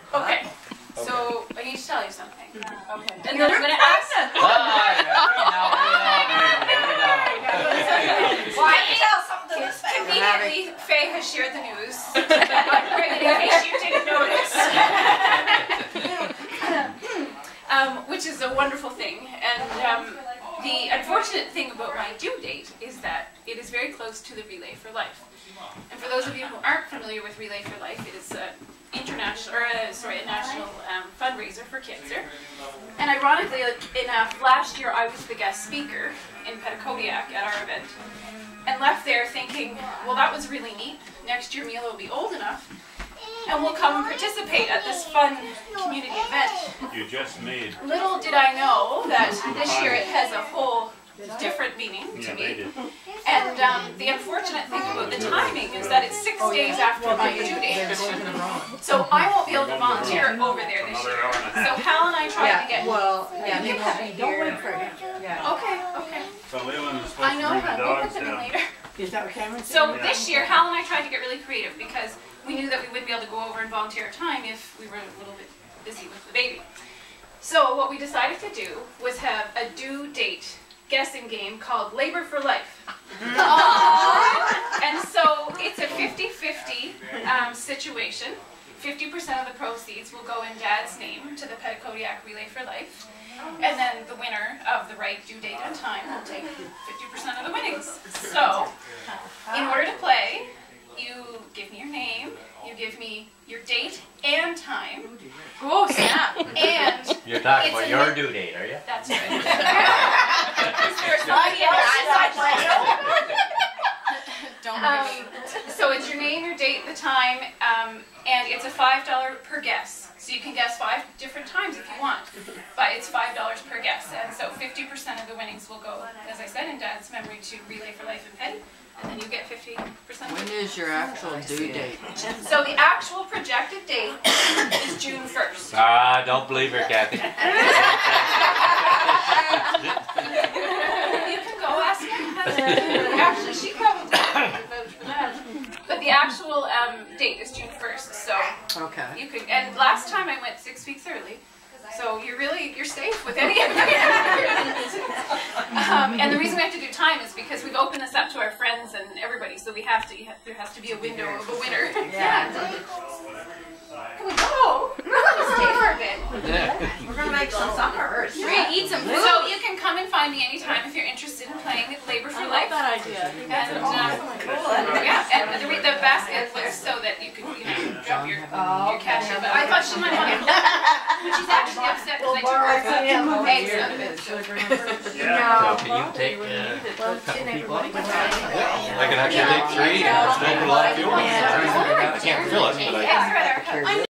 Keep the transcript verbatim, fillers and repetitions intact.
Okay. So I need to tell you something. Okay. And then I'm going to ask. Why tell something to this family? Conveniently, Faye has shared the news. I'm pregnant in case you didn't notice. um, which is a wonderful thing. And um, the unfortunate thing about my due date is that it is very close to the Relay for Life. And for those of you who aren't familiar with Relay for Life, it is an international, or a, sorry, a national um, fundraiser for cancer. And ironically enough, last year I was the guest speaker in Petitcodiac at our event, and left there thinking, well, that was really neat. Next year Mila will be old enough, and we'll come and participate at this fun community event. You just made. Little did I know that this year it has a whole different meaning to Yeah, me. they did. And um, the unfortunate thing about the timing is that it's six days after my due date. So I won't be able to volunteer over there this year. So Hal and I tried to get... Well, yeah, You maybe have we'll be Don't here. wait for him. Yeah. Okay, okay. So Leland is supposed I to know, bring Hal. the We'll put dogs them in down. later. Is that what Cameron said? So this year, Hal and I tried to get really creative because we knew that we wouldn't be able to go over and volunteer our time if we were a little bit busy with the baby. So what we decided to do was have a due date guessing game called Labor for Life. And so it's a fifty fifty um, situation. fifty percent of the proceeds will go in Dad's name to the Petitcodiac Relay for Life. And then the winner of the right due date and time will take fifty percent of the winnings. So, in order to play, you give me your name, you give me your date and time. Oh, snap. And You're talking It's about a your mi- due date, are you? that's right. Is there somebody else? Don't Um, worry. so it's your name, your date, the time, um, and it's a five dollars per guess. So you can guess five different times if you want, but it's five dollars per guess. And so fifty percent of the winnings will go, as I said, in Dad's memory to Relay for Life in Petty, and then you get fifty percent. When is your actual due date? So the actual projected date is June first. Ah, don't believe her, Kathy. You can go ask her. Actually, she probably would vote for that. But the actual um, date is June first, so Okay. you could. And last time I went six weeks early, so you're really you're safe with any of it. um, And the reason we have to do time is because we've opened this up to our friends and everybody, so we have to. You have, there has to be a window of a winner. Yeah. Can we go? Let's stay for a bit. We're gonna make some supper. We're gonna eat some food. So you can come and find me anytime if you're interested in playing Labor for Life. that idea. And uh, yeah, and the, the basket was so that you could, you know, drop your your cashew. But I thought she might want to. But she's actually upset because I took her eggs out of it. So. Yeah. So can you take uh, Well, a couple didn't people? everybody I can actually take three and still put a lot of fuel in it. I can't fill it, but I Eggs are at our house.